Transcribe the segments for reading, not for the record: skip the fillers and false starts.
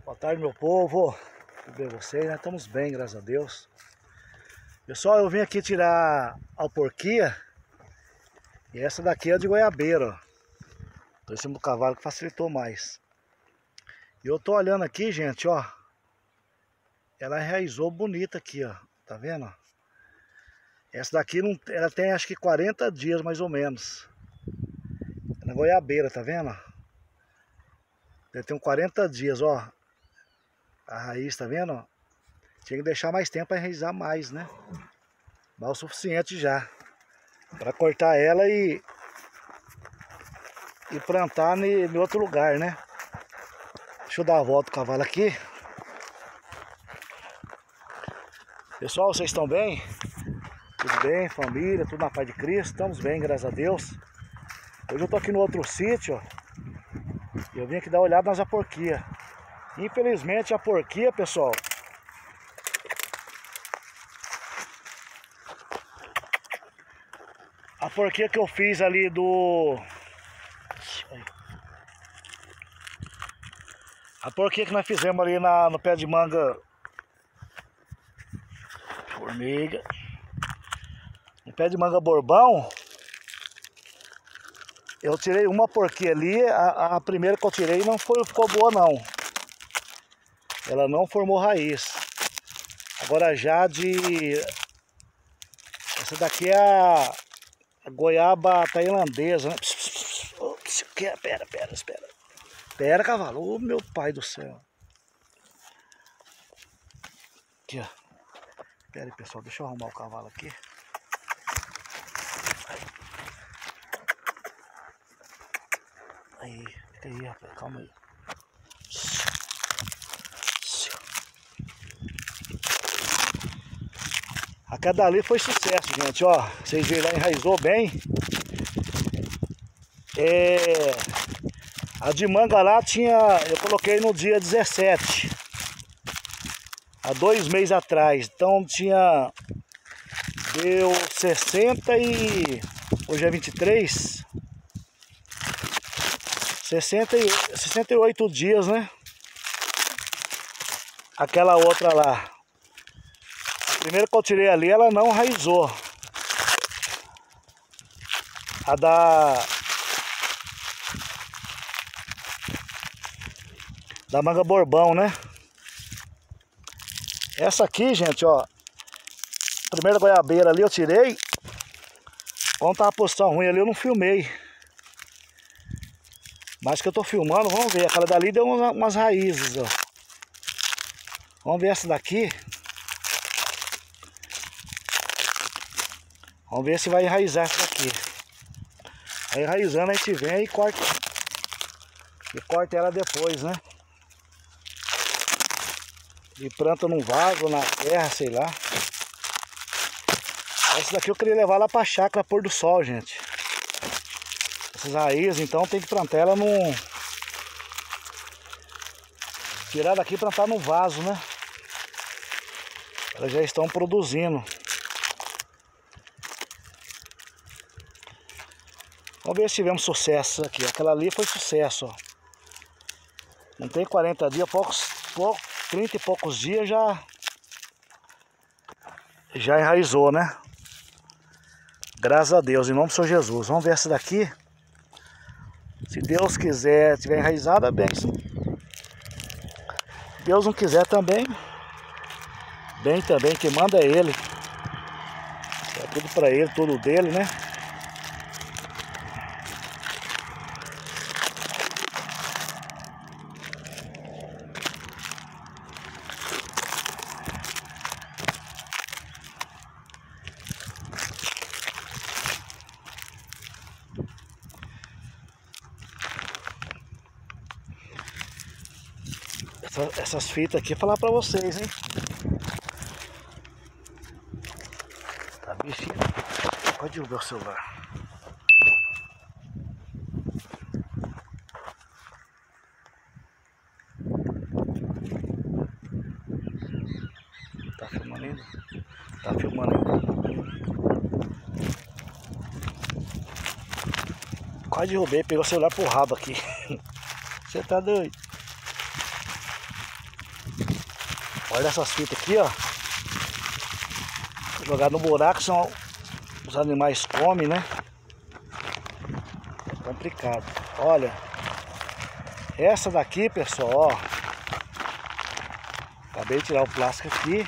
Boa tarde, meu povo. Tudo bem vocês? Nós estamos bem, graças a Deus. Pessoal, eu vim aqui tirar a porquia. E essa daqui é de goiabeira, ó. Tô em cima do cavalo que facilitou mais. E eu tô olhando aqui, gente, ó. Ela enraizou bonita aqui, ó. Tá vendo? Essa daqui não, ela tem acho que 40 dias mais ou menos. Na goiabeira, tá vendo? Deve ter uns 40 dias, ó. A raiz, tá vendo? Tinha que deixar mais tempo para enraizar mais, né? Mas o suficiente já. Para cortar ela e plantar em outro lugar, né? Deixa eu dar a volta do cavalo aqui. Pessoal, vocês estão bem? Tudo bem, família? Tudo na paz de Cristo? Estamos bem, graças a Deus. Hoje eu tô aqui no outro sítio, ó. E eu vim aqui dar uma olhada nas aporquias. Infelizmente a porquia, pessoal, a porquia que eu fiz ali a porquia que nós fizemos ali no pé de manga formiga, no pé de manga bourbon, eu tirei uma porquia ali. A primeira que eu tirei não ficou boa não. Ela não formou raiz. Agora já essa daqui é a goiaba tailandesa, né? Pera, espera. Pera, cavalo. Ô, meu pai do céu. Aqui, ó. Pera aí, pessoal. Deixa eu arrumar o cavalo aqui. Aí, fica aí, rapaz. Calma aí. Aquela dali foi sucesso, gente, ó. Vocês viram, ela enraizou bem. A de manga lá eu coloquei no dia 17. Há 2 meses atrás. Então deu 60 e... Hoje é 23. 68 dias, né? Aquela outra lá. A primeira que eu tirei ali, ela não enraizou. A da manga bourbon, né? Essa aqui, gente, ó. A primeira goiabeira ali eu tirei. Quando tava a posição ruim ali, eu não filmei. Mas que eu tô filmando, vamos ver. Aquela dali deu umas raízes, ó. Vamos ver essa daqui. Vamos ver se vai enraizar essa daqui. Aí enraizando a gente vem e corta ela depois, né? E planta num vaso, na terra, sei lá. Essa daqui eu queria levar lá pra chácara pôr do sol, gente. Essas raízes, então tem que plantar ela num... Tirar daqui e plantar num vaso, né? Elas já estão produzindo. Vamos ver se tivemos sucesso aqui. Aquela ali foi sucesso, ó. Não tem 40 dias, 30 e poucos dias já enraizou, né? Graças a Deus, em nome do Senhor Jesus. Vamos ver essa daqui. Se Deus quiser, tiver enraizada, bem. Se Deus não quiser também, bem também, que manda é Ele. É tudo pra Ele, tudo dele, né? Essas fitas aqui, falar pra vocês, hein? Tá bichinho. Pode derrubar o celular. Tá filmando ainda? Tá filmando ainda. Quase derrubei, pegou o celular pro rabo aqui. Você tá doido? Olha essas fitas aqui, ó. Jogar no buraco, senão os animais comem, né? É complicado. Olha, essa daqui, pessoal, ó. Acabei de tirar o plástico aqui.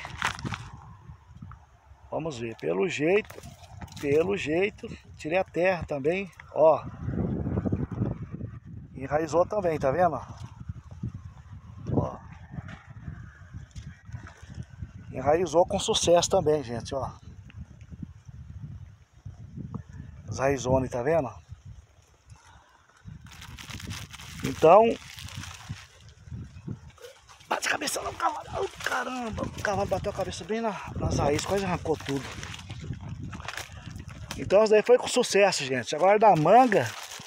Vamos ver, pelo jeito, tirei a terra também, ó. Enraizou também, tá vendo? Ó. Enraizou com sucesso também, gente, ó. As raizones, tá vendo? Então, bate a cabeça no cavalo. Oh, caramba, o cavalo bateu a cabeça bem nas raízes, quase arrancou tudo. Então, isso daí foi com sucesso, gente. Agora da manga,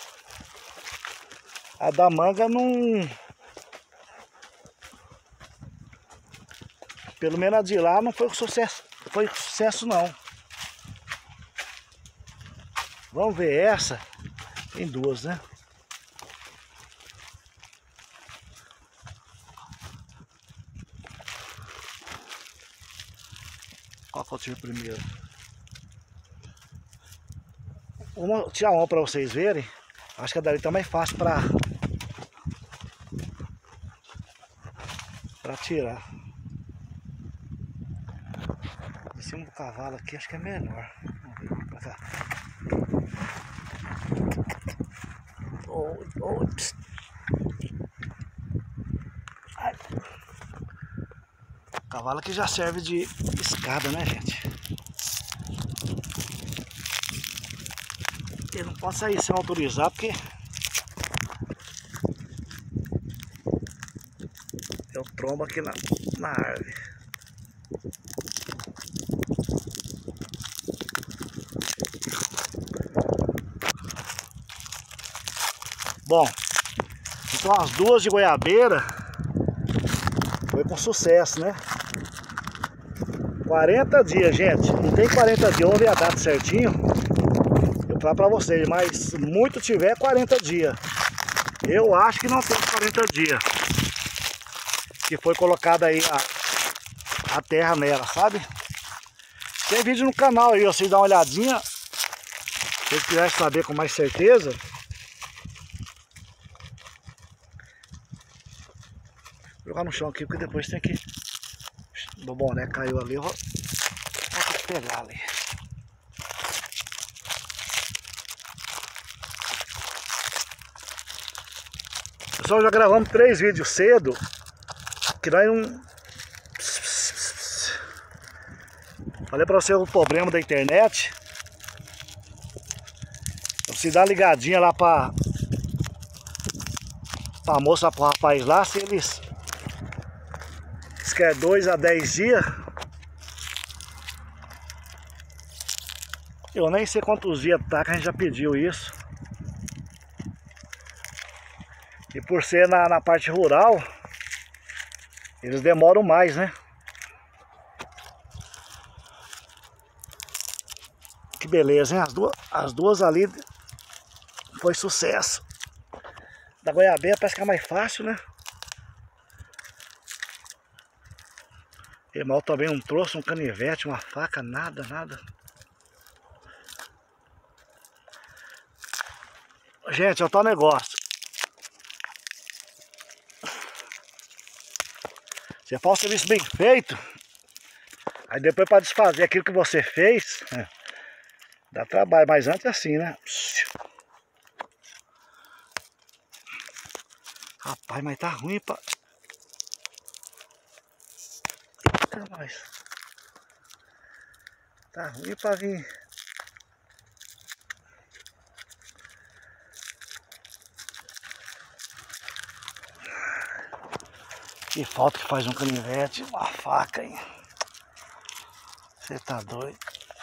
a da manga não... Pelo menos a de lá não foi com sucesso. Foi com sucesso não. Vamos ver essa. Tem duas, né? Qual que eu tiro primeiro? Vou tirar uma para vocês verem. Acho que a dali tá mais fácil para tirar. Em cima do cavalo aqui acho que é menor. Vamos ver pra cá. Ai. O cavalo aqui já serve de escada, né, gente? Ele não pode sair sem autorizar porque eu trombo aqui na árvore. Bom, então as duas de goiabeira foi com sucesso, né? 40 dias, gente. Não tem 40 dias, vamos ver a data certinho. Eu falo pra vocês, mas muito tiver 40 dias. Eu acho que não tem 40 dias. Que foi colocada aí a terra nela, sabe? Tem vídeo no canal aí, ó, vocês dão uma olhadinha. Se vocês quiserem saber com mais certeza. Vou jogar no chão aqui, porque depois tem que... O boné caiu ali, eu vou ter que pegar ali. Pessoal, já gravamos 3 vídeos cedo. Que nós não... Falei pra você o problema da internet. Você dá uma ligadinha lá pra moça, pro rapaz lá, se eles querem 2 a 10 dias. Eu nem sei quantos dias tá que a gente já pediu isso. E por ser na parte rural, eles demoram mais, né? Que beleza, hein? As duas ali foi sucesso. Da goiabeira parece que é mais fácil, né? Emal também não trouxe um canivete, uma faca, nada. Gente, é o tal negócio. Você faz o serviço bem feito, aí depois para desfazer aquilo que você fez, dá trabalho, mas antes é assim, né? Rapaz, mas tá ruim pra... Eita, mas... Tá ruim pra vir... Que falta que faz um canivete, uma faca, hein? Você tá doido?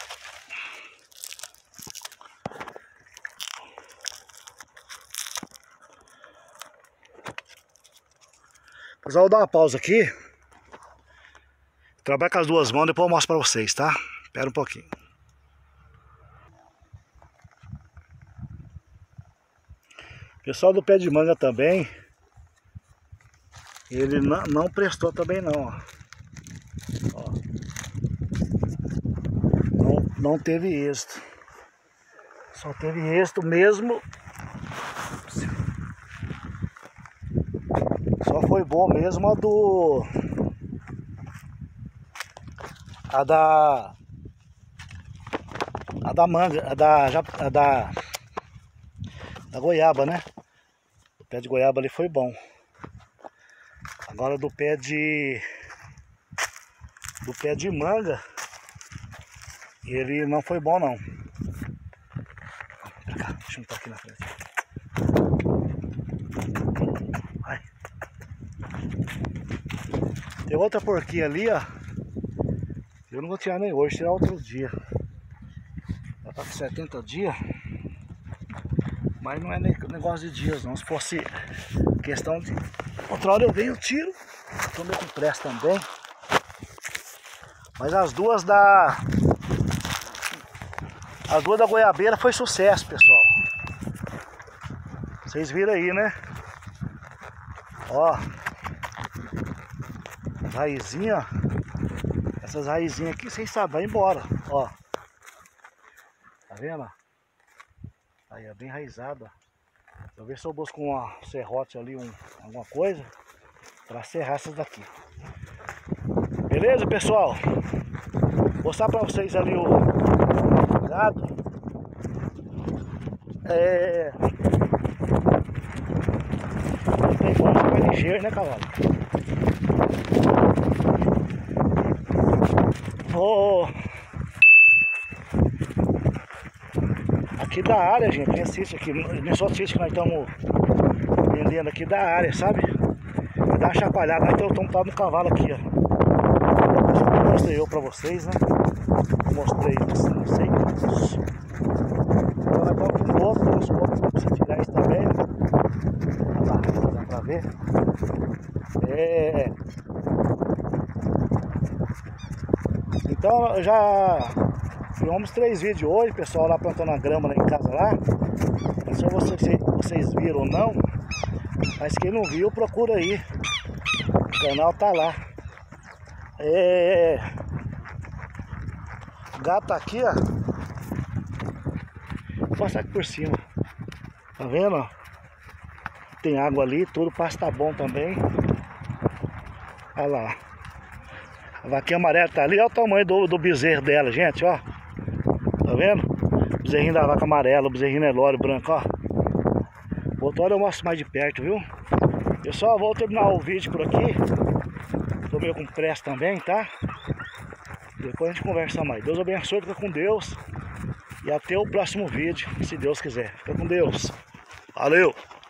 Pessoal, vou dar uma pausa aqui. Trabalho com as duas mãos, depois eu mostro pra vocês, tá? Espera um pouquinho. Pessoal do pé de manga também, ele não prestou também não, ó. não teve êxito. Só teve êxito mesmo. Só foi bom mesmo a da manga, da goiaba, né? O pé de goiaba ali foi bom. Agora do pé de manga, ele não foi bom não. Pra cá, deixa eu botar aqui na frente. Vai. Tem outra porquinha ali, ó. Eu não vou tirar nem hoje, tirar outro dia. Ela tá com 70 dias. Mas não é negócio de dias não. Se fosse questão de... Outra hora eu venho, tiro. Tô meio com pressa também. Mas as duas da goiabeira foi sucesso, pessoal. Vocês viram aí, né? Ó. As raizinhas, ó. Essas raizinhas aqui, vocês sabem, vai embora. Ó. Tá vendo? Aí é bem raizada. Eu ver se eu busco uma serrote ali, alguma coisa, pra serrar essas daqui. Beleza, pessoal? Vou mostrar pra vocês ali o gado. Tem bom, mais ligeiro, né, cavalo? Aqui da área, gente, quem assiste aqui, nem só assiste que nós estamos vendendo aqui da área, sabe? Dá uma chacoalhada, nós estamos no cavalo aqui, ó. Mostrei eu pra vocês, né? Mostrei, não sei. Então nós vamos de novo, tem uns poucos pra você tirar isso também. Olha lá, dá pra ver. Então já filmamos 3 vídeos hoje, pessoal lá plantando a grama lá em casa lá. Não sei se vocês viram ou não, mas quem não viu, procura aí. O canal tá lá. O gato tá aqui, ó. Vou passar aqui por cima. Tá vendo, ó? Tem água ali, tudo, o pasto tá bom também. Olha lá. A vaquinha amarela tá ali, olha o tamanho do bezerro dela, gente, ó. Tá vendo? O bezerrinho da vaca amarela, o bezerrinho Nelore branco, ó. Outra hora eu mostro mais de perto, viu? Eu só vou terminar o vídeo por aqui. Tô meio com pressa também, tá? Depois a gente conversa mais. Deus abençoe, fica com Deus. E até o próximo vídeo, se Deus quiser. Fica com Deus. Valeu!